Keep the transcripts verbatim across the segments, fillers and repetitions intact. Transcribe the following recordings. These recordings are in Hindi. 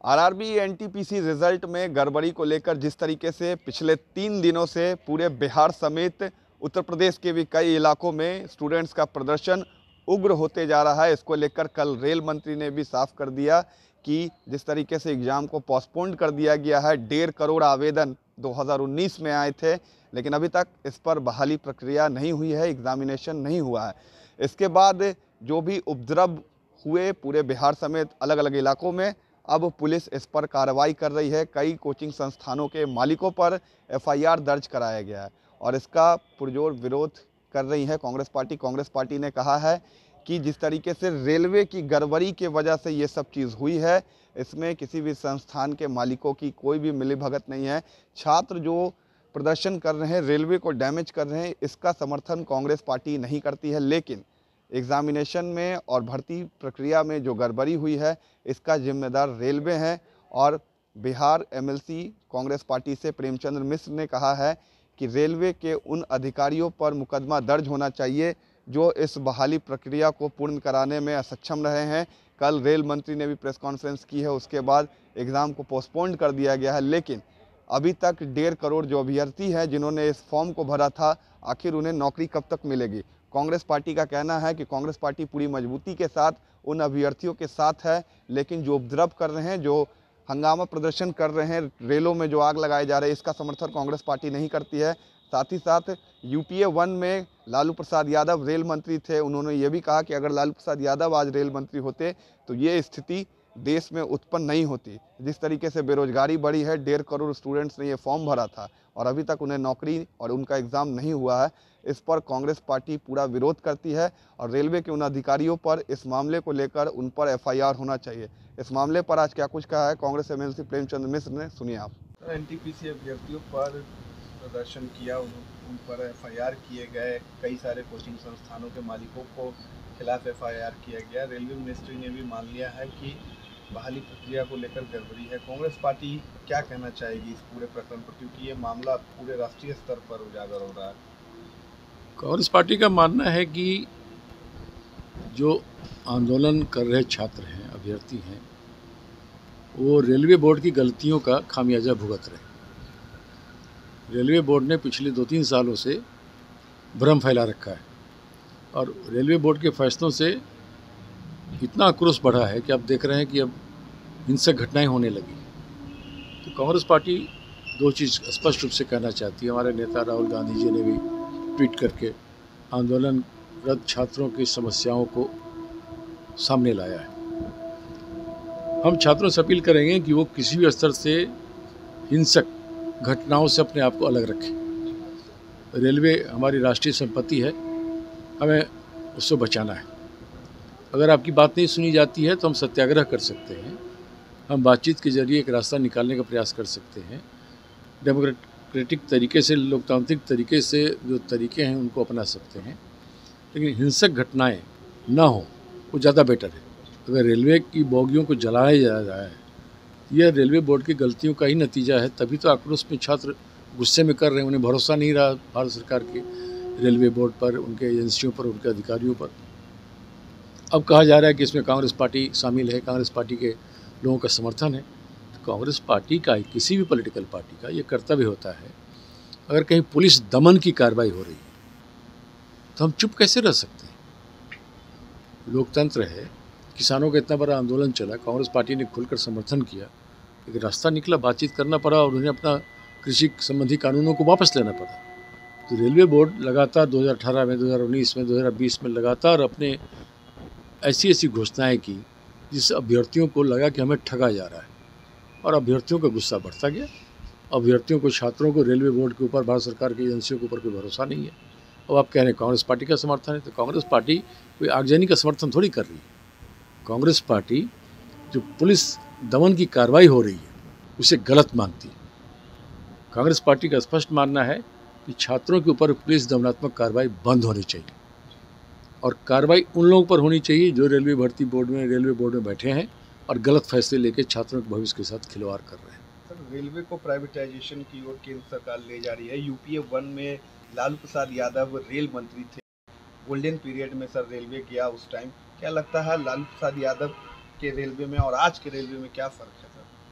आरआरबी एनटीपीसी रिजल्ट में गड़बड़ी को लेकर जिस तरीके से पिछले तीन दिनों से पूरे बिहार समेत उत्तर प्रदेश के भी कई इलाकों में स्टूडेंट्स का प्रदर्शन उग्र होते जा रहा है, इसको लेकर कल रेल मंत्री ने भी साफ कर दिया कि जिस तरीके से एग्ज़ाम को पोस्टपोन्ड कर दिया गया है। डेढ़ करोड़ आवेदन दो हज़ार उन्नीस में आए थे, लेकिन अभी तक इस पर बहाली प्रक्रिया नहीं हुई है, एग्जामिनेशन नहीं हुआ है। इसके बाद जो भी उपद्रव हुए पूरे बिहार समेत अलग अलग इलाकों में, अब पुलिस इस पर कार्रवाई कर रही है। कई कोचिंग संस्थानों के मालिकों पर एफआईआर दर्ज कराया गया है और इसका पुरजोर विरोध कर रही है कांग्रेस पार्टी। कांग्रेस पार्टी ने कहा है कि जिस तरीके से रेलवे की गड़बड़ी की वजह से ये सब चीज़ हुई है, इसमें किसी भी संस्थान के मालिकों की कोई भी मिलीभगत नहीं है। छात्र जो प्रदर्शन कर रहे हैं, रेलवे को डैमेज कर रहे हैं, इसका समर्थन कांग्रेस पार्टी नहीं करती है। लेकिन एग्जामिनेशन में और भर्ती प्रक्रिया में जो गड़बड़ी हुई है, इसका जिम्मेदार रेलवे हैं। और बिहार एमएलसी कांग्रेस पार्टी से प्रेमचंद्र मिश्र ने कहा है कि रेलवे के उन अधिकारियों पर मुकदमा दर्ज होना चाहिए जो इस बहाली प्रक्रिया को पूर्ण कराने में असक्षम रहे हैं। कल रेल मंत्री ने भी प्रेस कॉन्फ्रेंस की है, उसके बाद एग्ज़ाम को पोस्टपोन्ड कर दिया गया है। लेकिन अभी तक डेढ़ करोड़ जो अभ्यर्थी हैं जिन्होंने इस फॉर्म को भरा था, आखिर उन्हें नौकरी कब तक मिलेगी? कांग्रेस पार्टी का कहना है कि कांग्रेस पार्टी पूरी मजबूती के साथ उन अभ्यर्थियों के साथ है, लेकिन जो उपद्रव कर रहे हैं, जो हंगामा प्रदर्शन कर रहे हैं, रेलों में जो आग लगाए जा रहे हैं, इसका समर्थन कांग्रेस पार्टी नहीं करती है। साथ ही साथ यूपीए वन में लालू प्रसाद यादव रेल मंत्री थे, उन्होंने ये भी कहा कि अगर लालू प्रसाद यादव आज रेल मंत्री होते तो ये स्थिति देश में उत्पन्न नहीं होती। जिस तरीके से बेरोजगारी बढ़ी है, डेढ़ करोड़ स्टूडेंट्स ने ये फॉर्म भरा था और अभी तक उन्हें नौकरी और उनका एग्ज़ाम नहीं हुआ है, इस पर कांग्रेस पार्टी पूरा विरोध करती है और रेलवे के उन अधिकारियों पर इस मामले को लेकर उन पर एफआईआर होना चाहिए। इस मामले पर आज क्या कुछ कहा है कांग्रेस एमएलसी प्रेमचंद्र मिश्र ने, सुनिए आप। एनटीपीसी अभ्यर्थियों पर प्रदर्शन किया, उन पर एफआईआर किए गए, कई सारे कोचिंग संस्थानों के मालिकों को खिलाफ एफआईआर किया गया। रेलवे मिनिस्ट्री ने भी मान लिया है कि बहाली प्रक्रिया को लेकर गड़बड़ी है। कांग्रेस पार्टी क्या कहना चाहेगी इस पूरे प्रकरण पर, क्योंकि ये मामला पूरे राष्ट्रीय स्तर पर उजागर हो रहा है? कांग्रेस पार्टी का मानना है कि जो आंदोलन कर रहे छात्र हैं, अभ्यर्थी हैं, वो रेलवे बोर्ड की गलतियों का खामियाजा भुगत रहे। रेलवे बोर्ड ने पिछले दो तीन सालों से भ्रम फैला रखा है और रेलवे बोर्ड के फैसलों से इतना आक्रोश बढ़ा है कि आप देख रहे हैं कि अब हिंसक घटनाएं होने लगी। तो कांग्रेस पार्टी दो चीज़ स्पष्ट रूप से कहना चाहती है। हमारे नेता राहुल गांधी जी ने भी ट्वीट करके आंदोलनरत छात्रों की समस्याओं को सामने लाया है। हम छात्रों से अपील करेंगे कि वो किसी भी स्तर से हिंसक घटनाओं से अपने आप को अलग रखें। रेलवे हमारी राष्ट्रीय संपत्ति है, हमें उससे बचाना है। अगर आपकी बात नहीं सुनी जाती है तो हम सत्याग्रह कर सकते हैं, हम बातचीत के जरिए एक रास्ता निकालने का प्रयास कर सकते हैं। डेमोक्रेटिक तरीके से, लोकतांत्रिक तरीके से जो तरीके हैं उनको अपना सकते हैं, लेकिन हिंसक घटनाएं ना हो वो ज़्यादा बेटर है। अगर रेलवे की बोगियों को जलाया जा रहा है, यह रेलवे बोर्ड की गलतियों का ही नतीजा है। तभी तो आक्रोश में छात्र गुस्से में कर रहे हैं, उन्हें भरोसा नहीं रहा भारत सरकार के रेलवे बोर्ड पर, उनके एजेंसियों पर, उनके अधिकारियों पर। अब कहा जा रहा है कि इसमें कांग्रेस पार्टी शामिल है, कांग्रेस पार्टी के लोगों का समर्थन है। तो कांग्रेस पार्टी का, किसी भी पॉलिटिकल पार्टी का ये कर्तव्य होता है, अगर कहीं पुलिस दमन की कार्रवाई हो रही है तो हम चुप कैसे रह सकते हैं? लोकतंत्र है, किसानों का इतना बड़ा आंदोलन चला, कांग्रेस पार्टी ने खुलकर समर्थन किया, एक रास्ता निकला, बातचीत करना पड़ा और उन्हें अपना कृषि संबंधी कानूनों को वापस लेना पड़ा। तो रेलवे बोर्ड लगातार दो हज़ार अठारह में, दो हज़ार उन्नीस में, दो हज़ार बीस में लगातार अपने ऐसी ऐसी घोषणाएं की जिस अभ्यर्थियों को लगा कि हमें ठगा जा रहा है और अभ्यर्थियों का गुस्सा बढ़ता गया। अभ्यर्थियों को, छात्रों को रेलवे बोर्ड के ऊपर, भारत सरकार की एजेंसियों के ऊपर कोई भरोसा नहीं है। अब आप कह रहे हैं कांग्रेस पार्टी का समर्थन है, तो कांग्रेस पार्टी कोई आगजनी का समर्थन थोड़ी कर रही है। कांग्रेस पार्टी जो पुलिस दमन की कार्रवाई हो रही है उसे गलत मानती है। कांग्रेस पार्टी का स्पष्ट मानना है कि छात्रों के ऊपर पुलिस दमनात्मक कार्रवाई बंद होनी चाहिए और कार्रवाई उन लोगों पर होनी चाहिए जो रेलवे भर्ती बोर्ड में, रेलवे बोर्ड में बैठे हैं और गलत फैसले लेकर छात्रों के भविष्य के साथ खिलवाड़ कर रहे हैं। सर, रेलवे को प्राइवेटाइजेशन की ओर केंद्र सरकार ले जा रही है। यूपीए वन में लालू प्रसाद यादव रेल मंत्री थे, गोल्डन पीरियड में सर रेलवे गया उस टाइम। क्या लगता है लालू प्रसाद यादव के रेलवे में और आज के रेलवे में क्या फ़र्क है सर?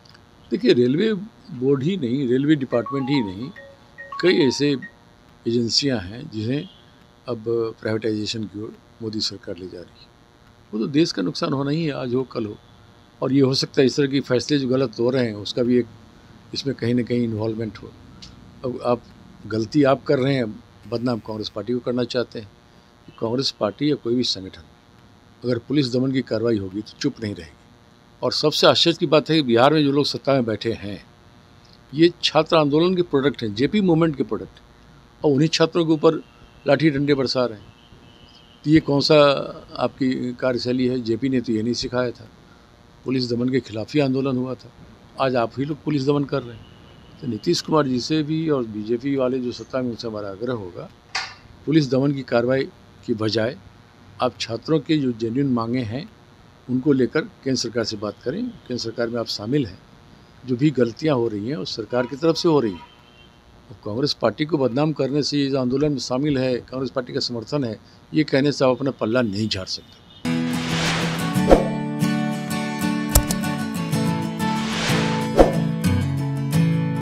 देखिए, रेलवे बोर्ड ही नहीं, रेलवे डिपार्टमेंट ही नहीं, कई ऐसे एजेंसियां हैं जिन्हें अब प्राइवेटाइजेशन की ओर मोदी सरकार ले जा रही है। वो तो देश का नुकसान होना ही है, आज हो कल हो। और ये हो सकता है इस तरह के फैसले जो गलत हो रहे हैं उसका भी एक इसमें कहीं ना कहीं इन्वॉल्वमेंट हो। अब आप गलती आप कर रहे हैं, बदनाम कांग्रेस पार्टी को करना चाहते हैं। कांग्रेस पार्टी या कोई भी संगठन अगर पुलिस दमन की कार्रवाई होगी तो चुप नहीं रहेगी। और सबसे आश्चर्य की बात है कि बिहार में जो लोग सत्ता में बैठे हैं ये छात्र आंदोलन के प्रोडक्ट हैं, जेपी मूवमेंट के प्रोडक्ट, और उन्हीं छात्रों के ऊपर लाठी डंडे बरसा रहे हैं। तो ये कौन सा आपकी कार्यशैली है? जेपी ने तो ये नहीं सिखाया था। पुलिस दमन के खिलाफ ही आंदोलन हुआ था, आज आप ही लोग पुलिस दमन कर रहे हैं। तो नीतीश कुमार जी से भी और बीजेपी वाले जो सत्ता में उनसे हमारा आग्रह होगा, पुलिस दमन की कार्रवाई की बजाय आप छात्रों के जो जेन्युइन मांगे हैं उनको लेकर केंद्र सरकार से बात करें। केंद्र सरकार में आप शामिल हैं, जो भी गलतियां हो रही हैं उस सरकार की तरफ से हो रही हैं। और कांग्रेस पार्टी को बदनाम करने से ये जो आंदोलन में शामिल है, कांग्रेस पार्टी का समर्थन है, ये कहने से आप अपना पल्ला नहीं झाड़ सकते।